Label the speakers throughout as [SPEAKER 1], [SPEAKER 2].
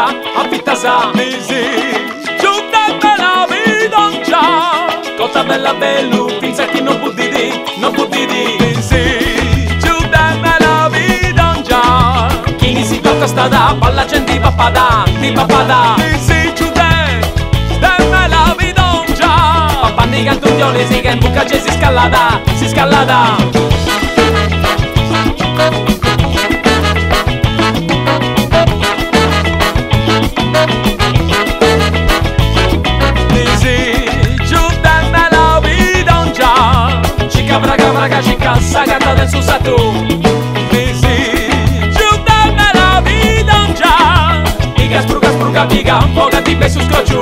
[SPEAKER 1] a fittasa. Giù me la vedo già, cosa bella bello, pinzetti non buddidi, non buddidi. Giù me la vedo già, chi mi si tocca sta da, balla gente di papada, di papada. Giù me la vedo già, papandi cantuglioli si che in buca c'è si scalada, si scalada. Braga chica, sagata del susato. Giù me la vida già, iga spruga, piga, un po' di pe su scrociu.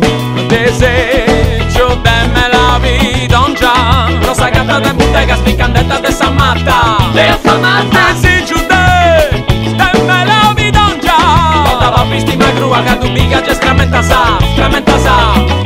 [SPEAKER 1] Giù me la vida già, no sagata del bottega, spiccandetta de Samatta. De Samatta. Giù me la vida già, tutta la pisti magrua, che tu biga, c'è scramenta sa, scramenta sa.